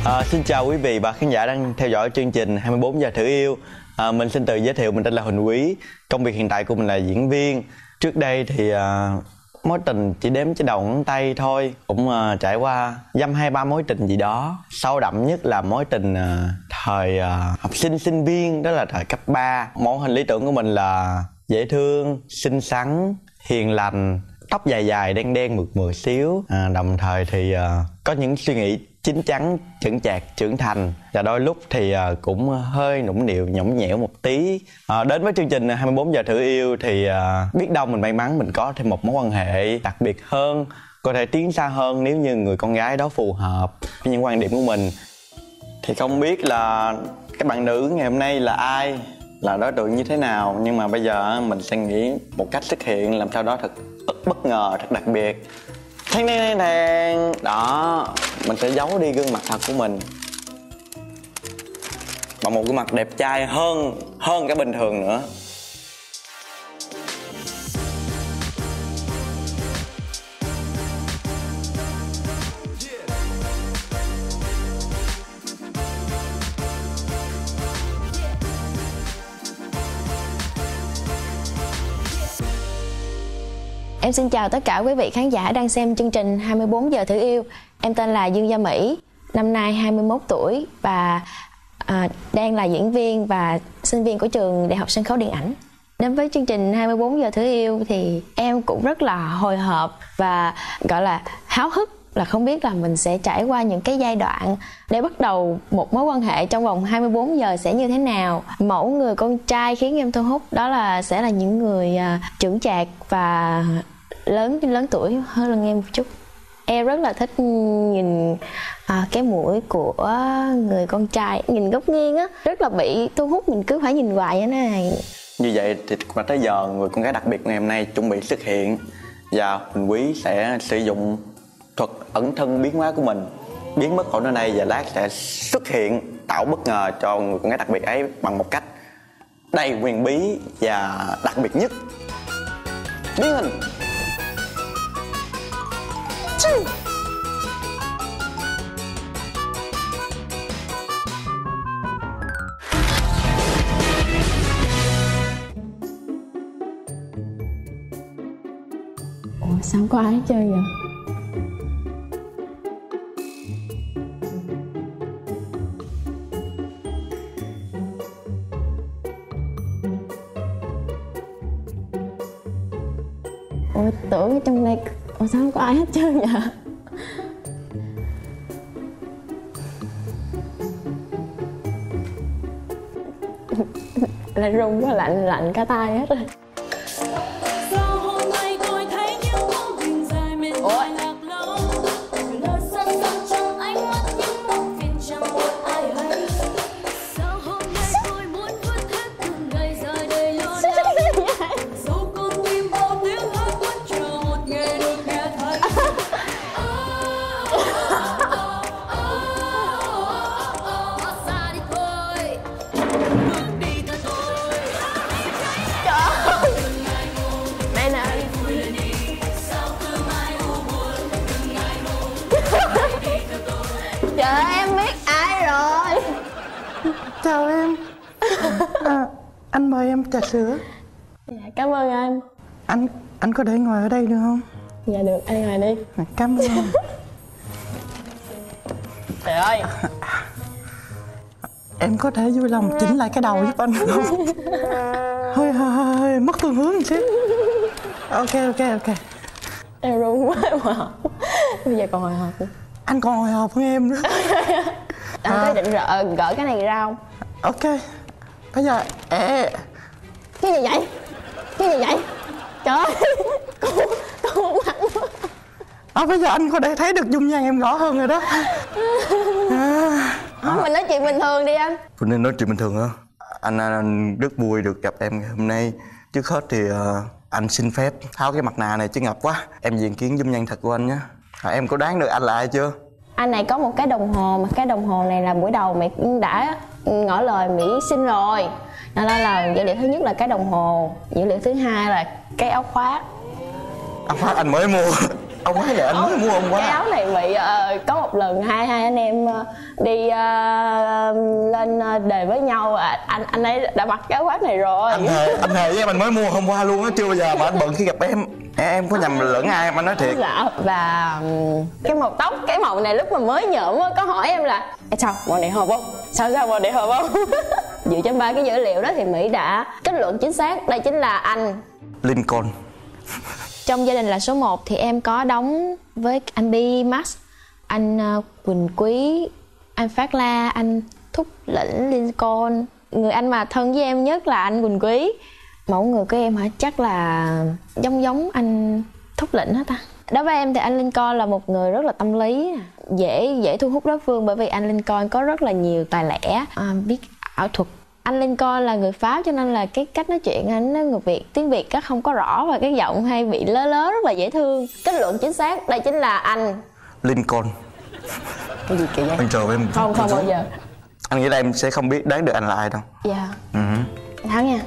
Xin chào quý vị và khán giả đang theo dõi chương trình 24 giờ thử yêu. Mình xin tự giới thiệu, mình tên là Huỳnh Quý. Công việc hiện tại của mình là diễn viên. Trước đây thì mối tình chỉ đếm trên đầu ngón tay thôi. Cũng trải qua dăm 2-3 mối tình gì đó. Sâu đậm nhất là mối tình thời học sinh sinh viên, đó là thời cấp 3. Mẫu hình lý tưởng của mình là dễ thương, xinh xắn, hiền lành, tóc dài dài đen đen mượt mượt xíu, đồng thời thì có những suy nghĩ chín chắn, chững chạc, trưởng thành, và đôi lúc thì cũng hơi nũng nịu, nhõng nhẽo một tí. Đến với chương trình 24 giờ thử yêu thì biết đâu mình may mắn mình có thêm một mối quan hệ đặc biệt hơn, có thể tiến xa hơn nếu như người con gái đó phù hợp với những quan điểm của mình. Thì không biết là các bạn nữ ngày hôm nay là ai, là đối tượng như thế nào, nhưng mà bây giờ mình sẽ nghĩ một cách xuất hiện làm sao đó thật bất ngờ, thật đặc biệt. Thang đó, mình sẽ giấu đi gương mặt thật của mình bằng một gương mặt đẹp trai hơn cả bình thường nữa. Em xin chào tất cả quý vị khán giả đang xem chương trình 24 giờ thử yêu. Em tên là Dương Gia Mỹ, năm nay 21 tuổi và đang là diễn viên và sinh viên của trường Đại học Sân khấu Điện ảnh. Đến với chương trình 24 giờ thử yêu thì em cũng rất là hồi hộp và gọi là háo hức, là không biết là mình sẽ trải qua những cái giai đoạn để bắt đầu một mối quan hệ trong vòng 24 giờ sẽ như thế nào. Mẫu người con trai khiến em thu hút đó là sẽ là những người chững chạc và lớn tuổi hơn lần em một chút. Em rất là thích nhìn cái mũi của người con trai, nhìn góc nghiêng á, rất là bị thu hút, mình cứ phải nhìn hoài như thế này. Như vậy thì qua tới giờ người con gái đặc biệt ngày hôm nay chuẩn bị xuất hiện, và Huỳnh Quý sẽ sử dụng thuật ẩn thân biến hóa của mình, biến mất khỏi nơi đây, và lát sẽ xuất hiện tạo bất ngờ cho người con gái đặc biệt ấy bằng một cách đầy huyền bí và đặc biệt nhất. Biến hình. Ủa sao có ai chơi vậy? Ủa tưởng ở trong đây, ủa sao không có ai hết trơn vậy? Lại run quá, lạnh cả tay hết rồi. Trời ơi, em biết ai rồi. Chào em. Anh mời em trà sữa. Dạ, cảm ơn anh. Anh có để ngồi ở đây được không? Dạ được, anh ngồi đi. Cảm ơn em. Trời ơi, em có thể vui lòng chỉnh lại cái đầu giúp anh không? hơi mất phương hướng một xíu. Ok. em run quá mà. Bây giờ còn hồi hộp nữa. Anh còn hồi hộp hơn em nữa. Anh có định gỡ cái này ra không? Ok. Bây giờ Cái gì vậy? Trời ơi, con mặt quá. bây giờ anh có thể thấy được dung nhan em rõ hơn rồi đó. Mình nói chuyện bình thường đi anh. Mình nên nói chuyện bình thường hả? Anh rất vui được gặp em ngày hôm nay. Trước hết thì anh xin phép tháo cái mặt nạ này chứ ngập quá. Em diện kiến dung nhan thật của anh nhé. Em có đoán được anh là ai chưa? Anh này có một cái đồng hồ, mà cái đồng hồ này là buổi đầu mẹ đã ngỏ lời Mỹ xin rồi. Đó là dữ liệu thứ nhất là cái đồng hồ, dữ liệu thứ hai là cái áo khoác. Áo khoác anh mới mua. ông ấy là anh mới mua hôm qua. Cái áo này bị có một lần hai anh em đi lên đề với nhau, anh ấy đã mặc cái áo khoác này rồi. Anh thề với em anh mới mua hôm qua luôn á, chưa bao giờ mà anh bận khi gặp em có nhầm lẫn ai em, anh nói thiệt. Dạ. Và cái màu tóc, cái màu này lúc mà mới nhuộm có hỏi em là sao màu này hợp không, sao màu này hợp không. Dựa trên 3 cái dữ liệu đó thì Mỹ đã kết luận chính xác đây chính là anh Lincoln. Trong gia đình là số 1 thì em có đóng với anh Bi Max, anh Quỳnh Quý, anh Phát La, anh Thúc Lĩnh Lincoln. Người anh mà thân với em nhất là anh Quỳnh Quý. Mẫu người của em hả? Chắc là giống anh Thúc Lĩnh hết ta. Đối với em thì anh Lincoln là một người rất là tâm lý, dễ thu hút đối phương, bởi vì anh Lincoln có rất là nhiều tài lẻ, biết ảo thuật. Anh Lincoln là người Pháp cho nên là cái cách nói chuyện anh nó người Việt, tiếng Việt nó không có rõ và cái giọng hay bị lớ rất là dễ thương. Kết luận chính xác đây chính là anh Lincoln. Cái gì kỳ vậy? Anh chờ em. Không bao giờ. Anh nghĩ là em sẽ không biết đoán được anh là ai đâu. Dạ. Thắng nha.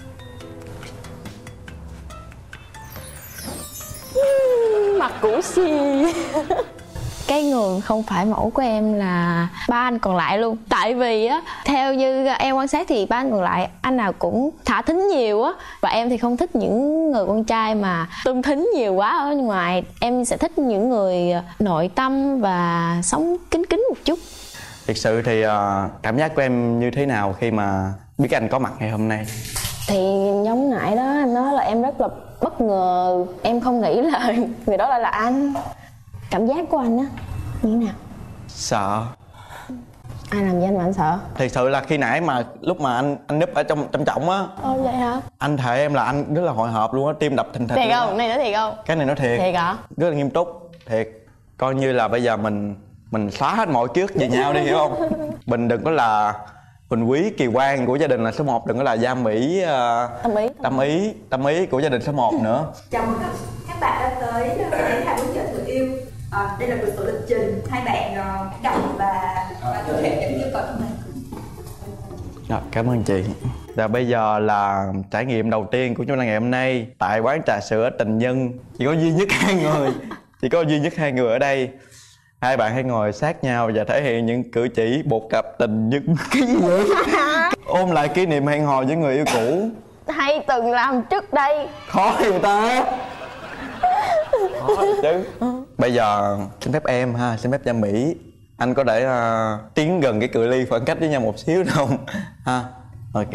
Mặt cũ xì. Cái người không phải mẫu của em là 3 anh còn lại luôn. Tại vì á, theo như em quan sát thì 3 anh còn lại anh nào cũng thả thính nhiều á. Và em thì không thích những người con trai mà tung thính nhiều quá ở ngoài. Em sẽ thích những người nội tâm và sống kín một chút. Thực sự thì cảm giác của em như thế nào khi mà biết anh có mặt ngày hôm nay? Thì giống nãy đó em nói là em rất là bất ngờ. Em không nghĩ là người đó lại là anh. Cảm giác của anh á như thế nào? Sợ. Ai làm gì anh mà anh sợ? Thật sự là khi nãy mà lúc mà anh núp ở trong trọng á. Ồ vậy hả? Anh thề em là anh rất là hồi hộp luôn á, tim đập thình thịch. Thiệt không? Này nói thiệt không? Cái này nói thiệt. Thiệt hả? Rất là nghiêm túc, thiệt. Coi như là bây giờ mình xóa hết mọi ký ức về nhau đi, hiểu không? Mình đừng có là Quỳnh Quý, Kỳ Quang của gia đình là số 1, đừng có là Gia Mỹ, Tâm Ý của gia đình số 1 nữa. Chào mừng các bạn đã tới đến 24 giờ thử yêu. Đây là một số lịch trình hai bạn đọc và thực hiện những yêu cầu của mình. Rồi, cảm ơn chị. Và bây giờ là trải nghiệm đầu tiên của chúng ta ngày hôm nay tại quán trà sữa Tình Nhân. Chỉ có duy nhất hai người ở đây. Hai bạn hãy ngồi sát nhau và thể hiện những cử chỉ một cặp tình nhân. Cái gì vậy? Ôm lại kỷ niệm hẹn hò với người yêu cũ Hay từng làm trước đây. khó người ta. Khó chứ. Bây giờ xin phép em ha, xin phép Gia Mỹ, anh có thể tiến gần cái cự ly khoảng cách với nhau một xíu được không ha? Ok.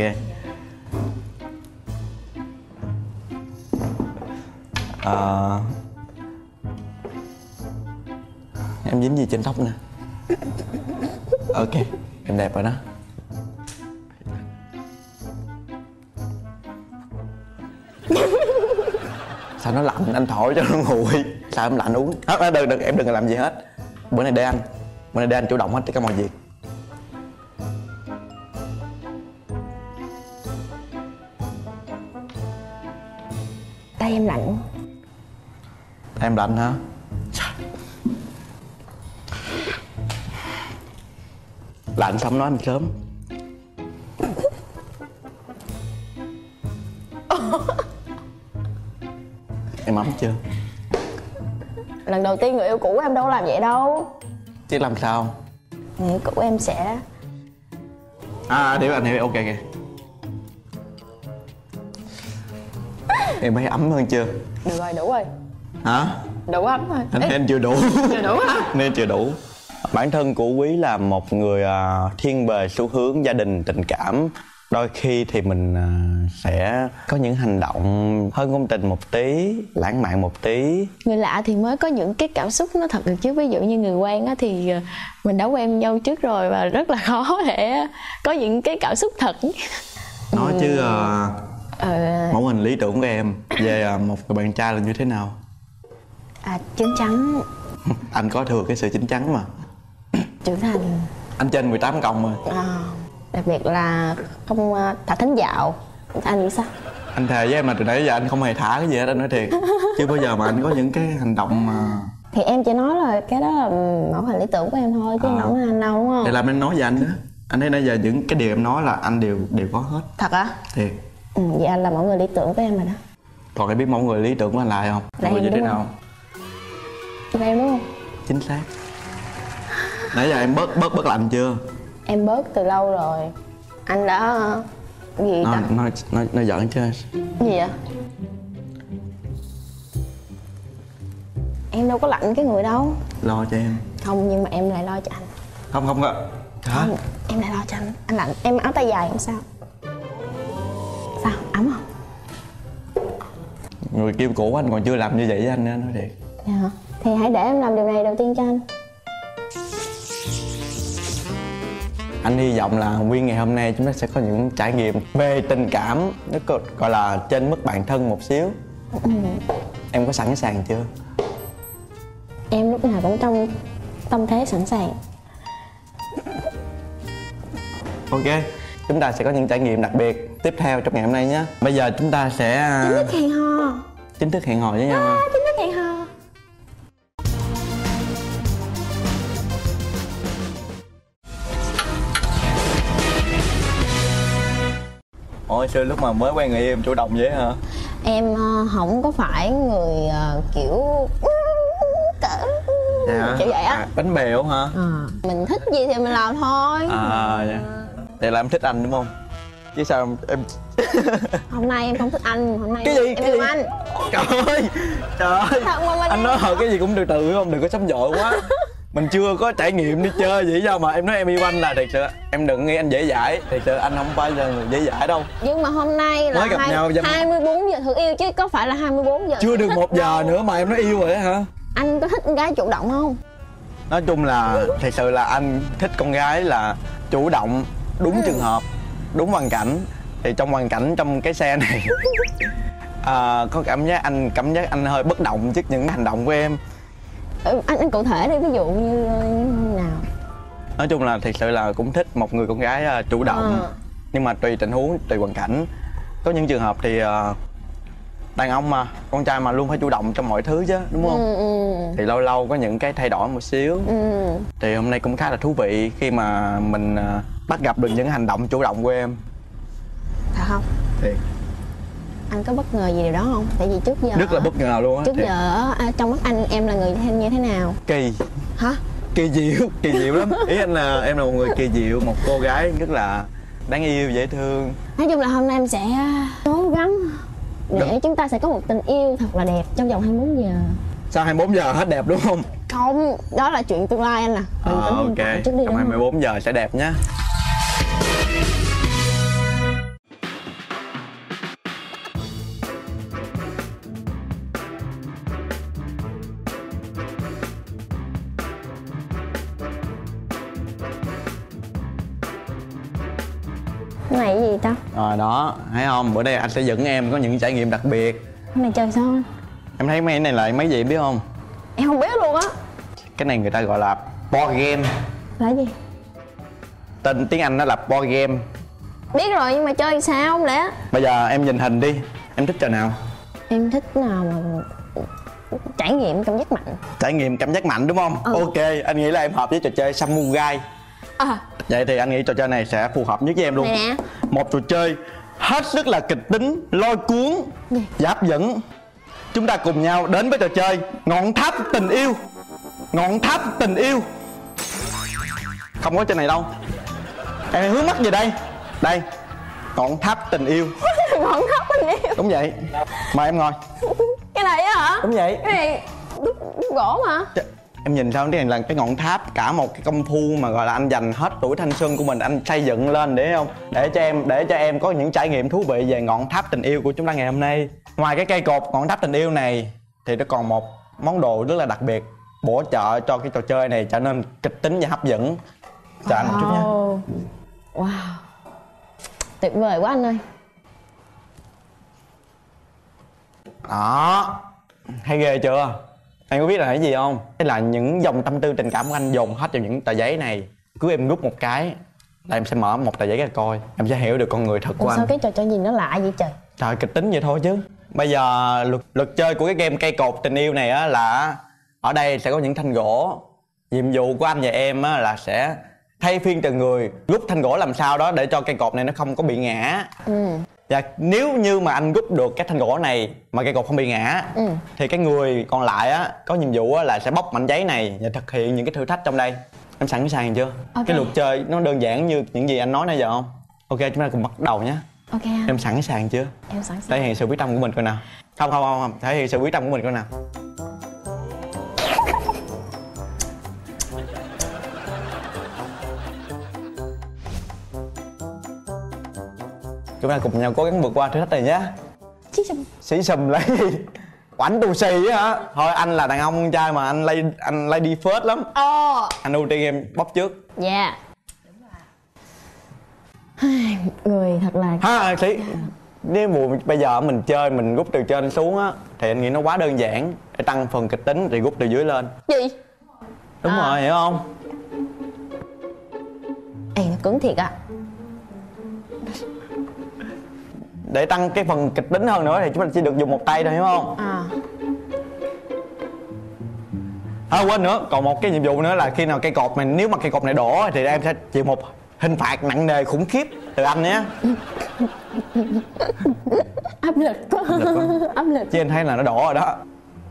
Em dính gì trên tóc nè. Ok, em đẹp rồi đó. Sao nó lạnh, anh thổi cho nó nguội. Sao em lạnh uống. Đừng, em đừng làm gì hết. Bữa nay để anh chủ động hết tất cả mọi việc. Tay em lạnh. Em lạnh hả? Lạnh xong nói anh sớm. Em ấm chưa? Lần đầu tiên người yêu cũ em đâu làm vậy đâu. Chứ làm sao? Người yêu cũ em sẽ... Hiểu anh hiểu, ok kìa. Em thấy ấm hơn chưa? Được rồi, đủ rồi. Hả? Đủ ấm rồi. Anh chưa đủ. Chưa đủ hả? Nên chưa đủ. Bản thân của Quý là một người thiên về xu hướng gia đình tình cảm. Đôi khi thì mình sẽ có những hành động hơi ngôn tình một tí, lãng mạn một tí. Người lạ thì mới có những cái cảm xúc nó thật được chứ. Ví dụ như người quen á thì mình đã quen nhau trước rồi và rất là khó để có những cái cảm xúc thật. Nói chứ mẫu hình lý tưởng của em về một người bạn trai là như thế nào? Chín chắn. Anh có thừa cái sự chín chắn mà. Trưởng thành. Anh trên 18 cộng rồi. Đặc biệt là không thả thính dạo. Anh nghĩ sao? Anh thề với em là từ nãy giờ anh không hề thả cái gì hết, anh nói thiệt. Chưa bao giờ mà anh có những cái hành động mà... Thì em chỉ nói là cái đó là mẫu hình lý tưởng của em thôi chứ không có anh đâu, đúng không? Để làm anh nói về anh nữa. Anh thấy nãy giờ những cái điều em nói là anh đều có hết. Thật á? Thiệt. Vậy anh là mẫu người lý tưởng của em rồi đó. Còn em biết mẫu người lý tưởng của anh là ai không? Là người em như thế đúng nào? Cho em đúng không? Chính xác. Nãy giờ em bớt lạnh chưa? Em bớt từ lâu rồi. Anh đã gì ta? Nói giỡn chứ. Gì vậy? Em đâu có lạnh cái người đâu. Lo cho em. Không, nhưng mà em lại lo cho anh. Không có. Hả? Không, em lại lo cho anh. Anh lạnh, em áo tay dài không sao? Sao, ấm không? Người yêu cũ anh còn chưa làm như vậy với anh nữa, nói thiệt. Dạ hả? Thì hãy để em làm điều này đầu tiên cho anh. Anh hy vọng là nguyên ngày hôm nay chúng ta sẽ có những trải nghiệm về tình cảm, nó gọi là trên mức bạn thân một xíu. Em có sẵn sàng chưa? Em lúc nào cũng trong tâm thế sẵn sàng. Ok, chúng ta sẽ có những trải nghiệm đặc biệt tiếp theo trong ngày hôm nay nhé. Bây giờ chúng ta sẽ Chính thức hẹn hò. chính thức hẹn hò với nhau. Chính thức hẹn hò. Ôi, xưa lúc mà mới quen người yêu em chủ động vậy hả? Em không có phải người kiểu kiểu vậy á. Bánh bèo hả? Mình thích gì thì mình làm thôi. Vậy là em thích anh đúng không? Chứ sao em Hôm nay em không thích anh, hôm nay Cái gì? em Cái yêu gì? anh. Trời ơi Thật mà mình anh nói hồi cái gì cũng từ từ không, đừng có sớm vội quá. Mình chưa có trải nghiệm đi chơi vậy sao mà em nói em yêu anh là thiệt sự. Em đừng nghĩ anh dễ dãi, thiệt sự anh không phải là người dễ dãi đâu. Nhưng mà hôm nay là Mới gặp nhau 24 giờ thử yêu chứ có phải là 24 giờ. Chưa được 1 giờ nữa mà em nói yêu rồi á hả? Anh có thích con gái chủ động không? Nói chung là thật sự là anh thích con gái là chủ động, đúng trường hợp, đúng hoàn cảnh. Thì trong hoàn cảnh trong cái xe này có cảm giác anh hơi bất động trước những hành động của em. Anh cụ thể đi, ví dụ như nào? Nói chung là thật sự là cũng thích một người con gái chủ động, nhưng mà tùy tình huống, tùy hoàn cảnh. Có những trường hợp thì đàn ông mà, con trai mà luôn phải chủ động trong mọi thứ chứ, đúng không? Thì lâu lâu có những cái thay đổi một xíu. Thì hôm nay cũng khá là thú vị khi mà mình bắt gặp được những hành động chủ động của em. Thật không? Thiệt. Anh có bất ngờ gì điều đó không? Tại vì trước giờ Rất là bất ngờ luôn á. Trước giờ trong mắt anh em là người như thế nào? Kỳ. Hả? Kỳ diệu lắm. Ý anh là em là một người kỳ diệu, một cô gái rất là đáng yêu, dễ thương. Nói chung là hôm nay em sẽ cố gắng để chúng ta sẽ có một tình yêu thật là đẹp trong vòng 24 giờ. Sau 24 giờ hết đẹp đúng không? Không, đó là chuyện tương lai anh à. Ok, trước đi trong 24 giờ sẽ đẹp nhé. Cái này cái gì ta? Đó, thấy không? Bữa nay anh sẽ dẫn em có những trải nghiệm đặc biệt. Cái này chơi sao anh? Em thấy mấy cái này là mấy gì em biết không? Em không biết luôn á. Cái này người ta gọi là board game. Là gì? Tên tiếng Anh nó là board game. Biết rồi nhưng mà chơi sao không lẽ? Bây giờ em nhìn hình đi, em thích trò nào? Em thích nào mà trải nghiệm cảm giác mạnh. Trải nghiệm cảm giác mạnh đúng không? Ok, anh nghĩ là em hợp với trò chơi Samurai. Vậy thì anh nghĩ trò chơi này sẽ phù hợp nhất với em luôn. Này nè. Một trò chơi hết sức là kịch tính, lôi cuốn, hấp dẫn. Chúng ta cùng nhau đến với trò chơi Ngọn Tháp Tình Yêu. Ngọn Tháp Tình Yêu. Không có trên này đâu. Em hướng mắt về đây. Đây, Ngọn Tháp Tình Yêu. Ngọn Tháp Tình Yêu. Đúng vậy. Mời em ngồi. Cái này á hả? Đúng vậy. Cái này đúc gỗ mà. Em nhìn sao cái này là cái ngọn tháp, cả một cái công phu mà gọi là anh dành hết tuổi thanh xuân của mình anh xây dựng lên để không để cho em có những trải nghiệm thú vị về ngọn tháp tình yêu của chúng ta ngày hôm nay. Ngoài cái cây cột ngọn tháp tình yêu này thì nó còn một món đồ rất là đặc biệt bổ trợ cho cái trò chơi này trở nên kịch tính và hấp dẫn. Chờ anh một chút nha. Wow, tuyệt vời quá anh ơi. Đó, hay ghê chưa? Anh có biết là cái gì không? Đây là những dòng tâm tư tình cảm của anh dồn hết vào những tờ giấy này. Cứ em rút một cái là em sẽ mở một tờ giấy ra coi. Em sẽ hiểu được con người thật của anh. Sao cái trò chơi gì nó lạ vậy trời? Trời, kịch tính vậy thôi chứ. Bây giờ luật chơi của cái game cây cột tình yêu này á là ở đây sẽ có những thanh gỗ. Nhiệm vụ của anh và em á là sẽ thay phiên từng người rút thanh gỗ làm sao đó để cho cây cột này nó không có bị ngã. Dạ, nếu như mà anh rút được cái thanh gỗ này mà cây cột không bị ngã thì cái người còn lại á có nhiệm vụ á là sẽ bóc mảnh giấy này và thực hiện những cái thử thách trong đây. Em sẵn sàng chưa? Ok. Cái luật chơi nó đơn giản như những gì anh nói nãy giờ không? Ok, chúng ta cùng bắt đầu nhé. Ok anh. Em sẵn sàng chưa? Em sẵn Thể sàng. hiện sự quyết tâm của mình coi nào. Không, thể hiện sự quyết tâm của mình coi nào. Chúng ta cùng nhau cố gắng vượt qua thử thách này nhé. Chí xùm. Xí xùm lấy gì? Oảnh tù xì á hả? Thôi anh là đàn ông con trai mà anh lady first lắm. Anh ưu tiên em bóc trước. Dạ. Người thật là Ha, Sĩ. Nếu mà bây giờ mình chơi mình rút từ trên xuống á thì anh nghĩ nó quá đơn giản. Để tăng phần kịch tính thì rút từ dưới lên. gì? Đúng rồi, hiểu không? Ê, nó cứng thiệt á. Để tăng cái phần kịch tính hơn nữa thì chúng ta chỉ được dùng một tay thôi, hiểu không? Quên nữa, còn một cái nhiệm vụ nữa là khi nào cây cột này, nếu mà cây cột này đổ thì em sẽ chịu một hình phạt nặng nề khủng khiếp từ anh nhé. Áp lực quá. Áp lực. Chứ anh thấy là nó đổ rồi đó.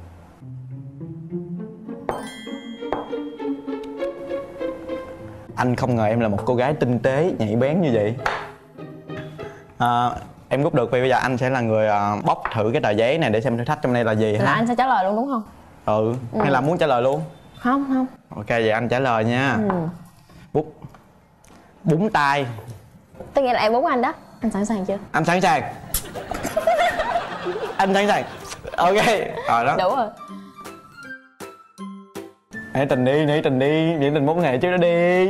Anh không ngờ em là một cô gái tinh tế, nhạy bén như vậy. Em rút được, vì bây giờ anh sẽ là người bóc thử cái tờ giấy này để xem thử thách trong đây là gì Là ha? anh sẽ trả lời luôn đúng không? Hay là muốn trả lời luôn? Không. Ok, vậy anh trả lời nha. Bút búng tay. Tức nghĩa là em búng anh đó. Anh sẵn sàng chưa? Anh sẵn sàng. Anh sẵn sàng. Ok, rồi đó. Đủ rồi. Nãy tình đi, diễn tình mốt ngày trước đó đi.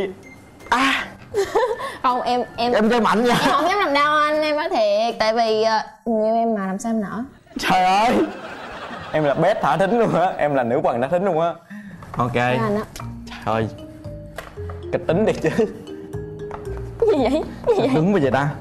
Không, em Em chơi mạnh nha. em không dám làm đau anh, em nói thiệt. Tại vì nhiều em mà làm sao em nở. Trời ơi, em là best thả thính luôn á, em là nữ hoàng thả thính luôn á. Ok. Anh á. Trời ơi, kịch tính đi chứ. Gì vậy? Gì vậy? Đúng rồi vậy ta.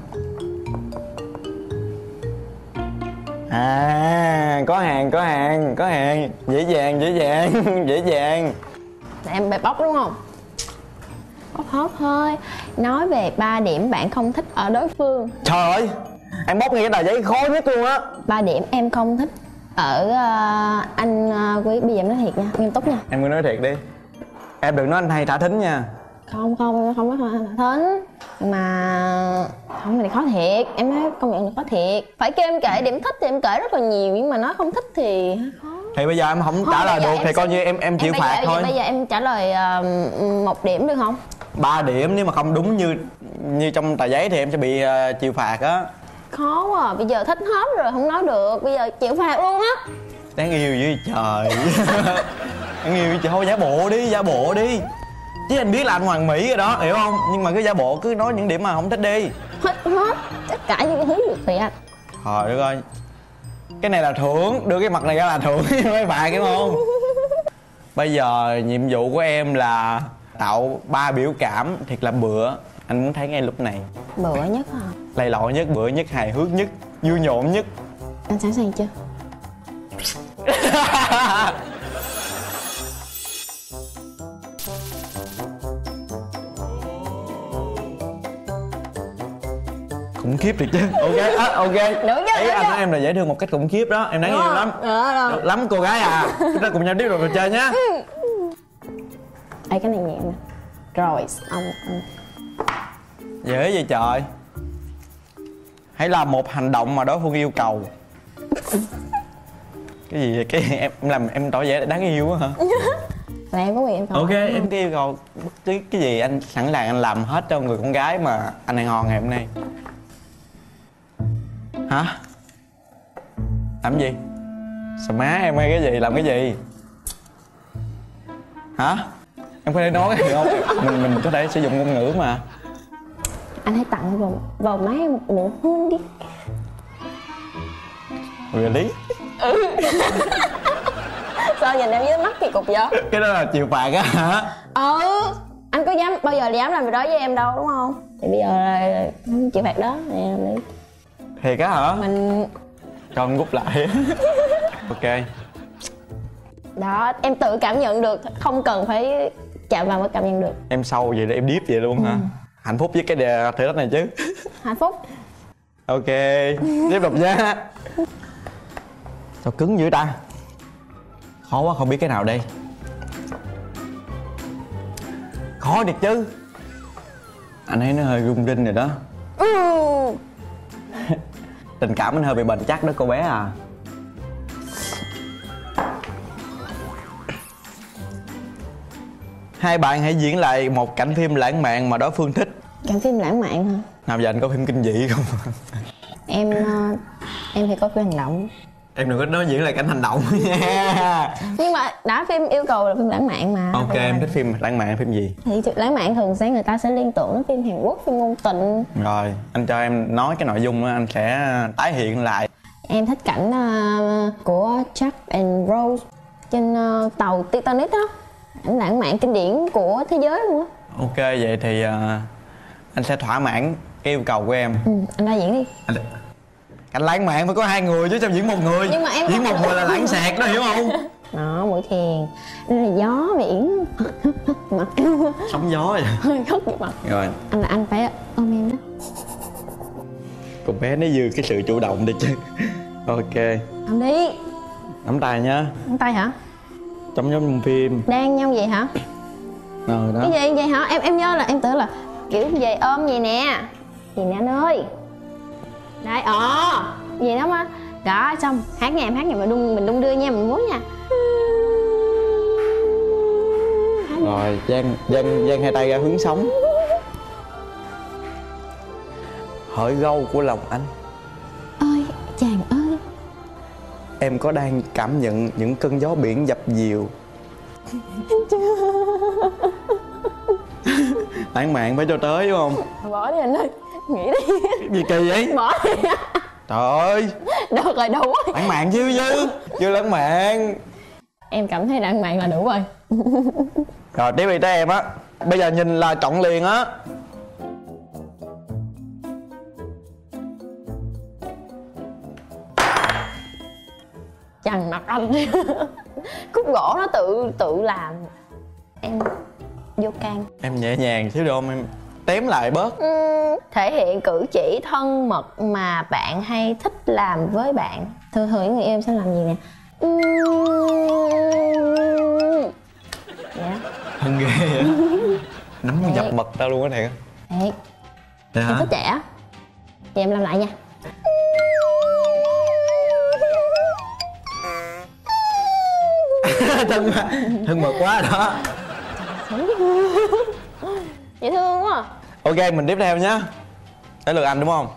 Có hàng. Dễ dàng. Dễ dàng. Là em bóc đúng không? Bóc hết thôi. Nói về 3 điểm bạn không thích ở đối phương. Trời ơi, em bóc ngay cái tờ giấy khó nhất luôn á. 3 điểm em không thích ở anh Quý. Bây giờ em nói thiệt nha, nghiêm túc nha. Em cứ nói thiệt đi. Em đừng nói anh hay thả thính nha. Không có thính. Mà không, cái này khó thiệt. Em nói công nhận là khó thiệt. Phải kêu em kể điểm thích thì em kể rất là nhiều, nhưng mà nói không thích thì khó. Thì bây giờ em không trả lời được thì coi như em chịu phạt thôi. Bây giờ em trả lời 1 điểm được không? 3 điểm, nếu mà không đúng như trong tờ giấy thì em sẽ bị chịu phạt á. Khó quá à. Bây giờ thích hết rồi không nói được. Bây giờ chịu phạt luôn á. Đáng yêu dữ trời. Đáng yêu chứ, thôi giả bộ đi. Chứ anh biết là anh hoàn mỹ rồi đó, hiểu không? Nhưng mà cứ giả bộ, cứ nói những điểm mà không thích đi. Hết tất cả những thứ được thì anh. Trời đất ơi, cái này là thưởng, đưa cái mặt này ra là thưởng mấy bạn, hiểu không? Bây giờ nhiệm vụ của em là tạo 3 biểu cảm thiệt là bựa. Anh muốn thấy ngay lúc này. Bựa nhất hả? Lầy lội nhất, bựa nhất, hài hước nhất, vui nhộn nhất. Anh sẵn sàng chưa? Khủng khiếp thiệt chứ. Ok. Được chứ, Ý được anh chứ. nói em là dễ thương một cách khủng khiếp đó. Em đáng yêu lắm. Được lắm cô gái à. Chúng ta cùng nhau tiếp tục trò chơi nhá. Ê, cái này nhẹ nè. Rồi ông Dễ vậy trời. Hãy làm một hành động mà đối phương yêu cầu. Cái gì vậy? Em làm em tỏ vẻ đáng yêu quá hả? là em có quyền em không? Ok, em cứ yêu cầu bất cứ cái gì anh sẵn sàng anh làm hết cho người con gái mà anh hẹn hò ngày hôm nay. Hả? Làm gì? Sao má em hay cái gì? Làm cái gì? Hả? Em có thể nói cái gì không? Mình có thể sử dụng ngôn ngữ mà. Anh hãy tặng vào má em một nụ hôn đi. Really? Sao nhìn em với mắt kỳ cục vậy? Cái đó là chịu phạt á hả? Anh có bao giờ dám làm việc đó với em đâu đúng không? Thì bây giờ là không chịu phạt đó nè, làm đi. Thiệt á hả? Mình Cho em rút lại. Ok. đó, em tự cảm nhận được, không cần phải chạm vào mới cảm nhận được. Em sâu vậy để em deep vậy luôn hả? Hạnh phúc với cái thử thách này chứ. Hạnh phúc. Ok, tiếp tục nha. Sao cứng dữ ta? Khó quá, không biết cái nào đây. Khó thiệt chứ. Anh thấy nó hơi rung rinh rồi đó. Tình cảm anh hơi bị bền chắc đó cô bé à. Hai bạn hãy diễn lại một cảnh phim lãng mạn mà đối phương thích. Cảnh phim lãng mạn hả? Nào giờ anh có phim kinh dị không? Em thì có phim hành động. Em đừng có nói diễn lại cảnh hành động nha. Nhưng mà đã phim yêu cầu là phim lãng mạn mà. Ok, em thích phim lãng mạn phim gì? Thì lãng mạn thường sẽ người ta sẽ liên tưởng đến phim Hàn Quốc, phim ngôn tình. Rồi, anh cho em nói cái nội dung đó, anh sẽ tái hiện lại. Em thích cảnh của Jack and Rose trên tàu Titanic đó. Ảnh lãng mạn kinh điển của thế giới luôn á. Ok, vậy thì anh sẽ thỏa mãn cái yêu cầu của em. Anh ra diễn đi. Cảnh lãng mạn phải có hai người chứ sao diễn một người. Nhưng mà em diễn một người là lãng xẹt đó, hiểu không? Đó, mũi thiền. Đây là gió biển. Mặt Sóng gió vậy. hơi khóc vậy mặt. Rồi, Anh phải ôm em đó. cô bé nó dư cái sự chủ động đi chứ. Ok, Làm đi. nắm tay nhá. Nắm tay hả? Trong phim. Đang nhau vậy hả? Rồi đó. Cái gì vậy hả? Em nhớ là em tưởng là kiểu về ôm vậy nè. Gì nè anh ơi. Đây, gì đó mà. Đó, xong hát nha, em hát nha, mình đung đưa nha, mình múa nha. Rồi, dang hai tay ra hướng sóng. Hỡi gâu của lòng anh. Ơi, chàng ơi. Em có đang cảm nhận những cơn gió biển dập dìu. Lãng mạn phải cho tới đúng không? Bỏ đi anh ơi, nghỉ đi. Gì kỳ vậy? Bỏ đi. Trời ơi, Được rồi, đủ rồi. lãng mạn chứ chưa lãng mạn. Em cảm thấy lãng mạn là đủ rồi. Rồi tiếp đi tới em á. Bây giờ nhìn là chọn liền á. Chằn mặt anh. Khúc gỗ nó tự làm. Em vô can. Em nhẹ nhàng xíu được không? Em tém lại bớt. Thể hiện cử chỉ thân mật mà bạn hay thích làm với bạn. Thường thường những người yêu sẽ làm gì nè? Dạ. Thân ghê vậy. Nắm con dập mật tao luôn á thiệt. Thiệt. Dạ Em hả? thích trẻ. Vậy em làm lại nha. thân mật quá rồi đó. Dễ thương quá à. Ok, mình tiếp theo nhá. Tới lượt anh đúng không?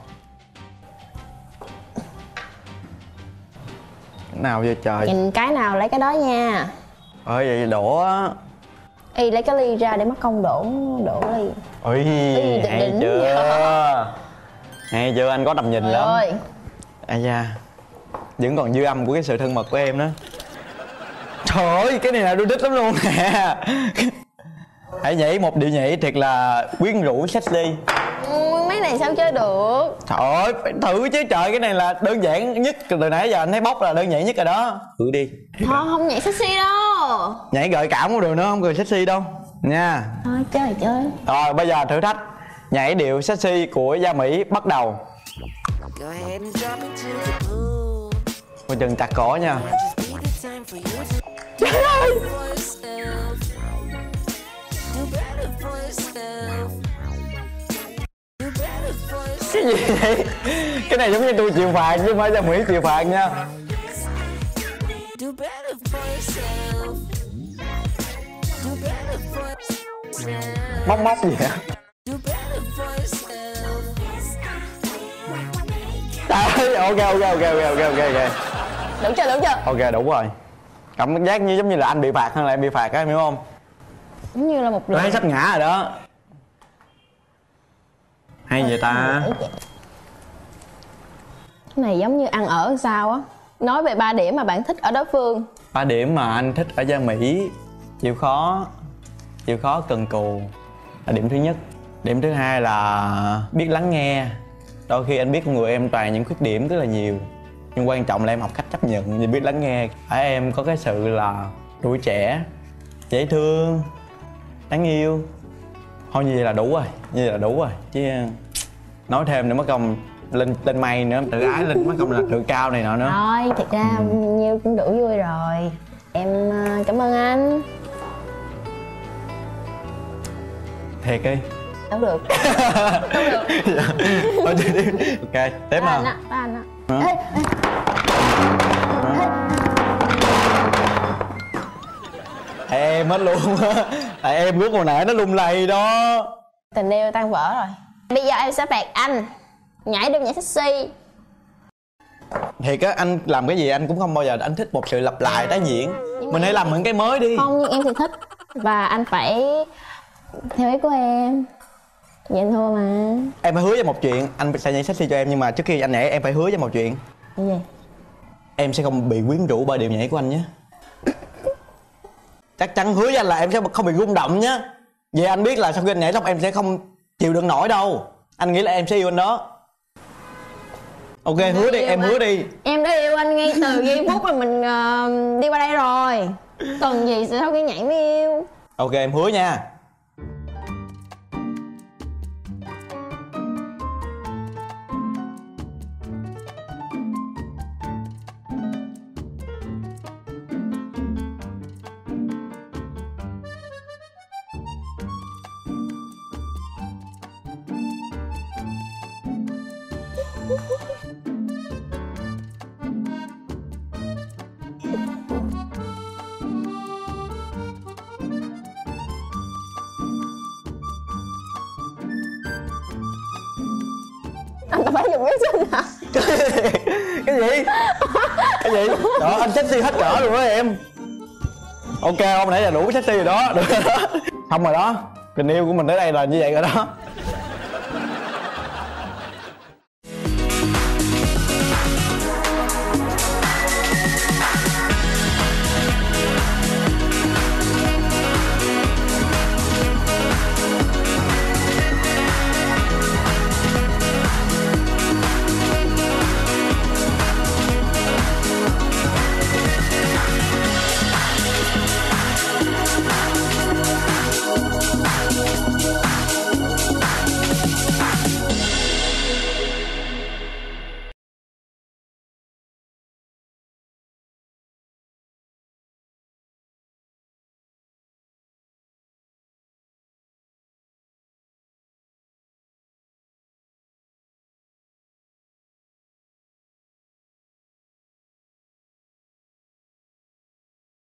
Cái nào vậy trời? Nhìn cái nào lấy cái đó nha. Ơi vậy đổ á. Y lấy cái ly ra để mất công đổ ly. Ôi, Định hay định. chưa? Hay chưa, anh có tầm nhìn lắm. Rồi. Ai da, vẫn còn dư âm của cái sự thân mật của em đó. Trời ơi, cái này là đôi đích lắm luôn nè. Hãy nhảy một điệu nhảy thiệt là quyến rũ sexy. Mấy này sao chơi được. Trời ơi, phải thử chứ trời, cái này là đơn giản nhất từ nãy giờ anh thấy bóc là đơn giản nhất rồi đó. Thử đi. Thôi không nhảy sexy đâu. Nhảy gợi cảm cũng được nữa, không cần sexy đâu. Nha. Thôi chơi. Rồi bây giờ thử thách nhảy điệu sexy của Gia Mỹ bắt đầu. Go ahead and drop it to the pool. Coi chừng chặt cổ nha. Just need the time for you to Trời ơi. for yourself. Do better for yourself. Do better for yourself. Cái gì vậy? Cái này giống như tôi chịu phạt chứ không phải Gia Mỹ chịu phạt nha. Do better for yourself. Do better for yourself. Móc gì vậy? Do better for yourself. Trời ơi, ok. Đủ chưa? Ok, đủ rồi. Cảm giác như giống như là anh bị phạt hơn là em bị phạt á, em hiểu không? Giống như là một Tôi thấy sắp ngã rồi đó. Hay vậy ta? Cái này giống như ăn ở sao á. Nói về 3 điểm mà bạn thích ở đối phương. 3 điểm mà anh thích ở Gia Mỹ: chịu khó cần cù là điểm thứ nhất. Điểm thứ hai là biết lắng nghe. Đôi khi anh biết con người em toàn những khuyết điểm rất là nhiều, nhưng quan trọng là em học cách chấp nhận và biết lắng nghe. Ở em có cái sự là tuổi trẻ, dễ thương, đáng yêu. Thôi như vậy là đủ rồi, chứ nói thêm nữa mất công lên mây nữa, tự ái lên mất công là tự cao này nọ nữa. Thôi thật ra nhiêu cũng đủ vui rồi. Em cảm ơn anh. Thiệt đi. Đâu được. Không được. Thôi chị đi. Ok, tiếp nào. Anh á, anh á. Hả? Ê, Em hết luôn á. Tại em rút hồi nãy nó lung lay đó. tình yêu tan vỡ rồi. Bây giờ em sẽ phạt anh nhảy đêm nhảy sexy. Thiệt á, anh làm cái gì anh cũng không bao giờ anh thích một sự lặp lại tái diễn. Mình hãy làm những cái mới đi. Không, nhưng em thì thích. Và anh phải theo ý của em. Vậy anh thua mà. Em phải hứa với một chuyện, anh sẽ nhảy sexy cho em, nhưng mà trước khi anh nhảy em phải hứa với một chuyện. Cái gì? Em sẽ không bị quyến rũ bởi điệu nhảy của anh nhé. Chắc chắn hứa với anh là em sẽ không bị rung động nhé. Vậy anh biết là sau khi anh nhảy xong em sẽ không chịu đựng nổi đâu. Anh nghĩ là em sẽ yêu anh đó. Ok, hứa đi, em hứa đi. Em đã yêu anh ngay từ giây phút mà mình đi qua đây rồi. Cần gì sau khi nhảy mới yêu. Ok, em hứa nha. Anh phải dùng cái chân hả? Cái gì? Cái gì? Đó, anh sexy hết cỡ luôn đó em. Ok, hôm nãy là đủ sexy rồi đó. Được rồi đó. Xong rồi đó. Tình yêu của mình tới đây là như vậy rồi đó.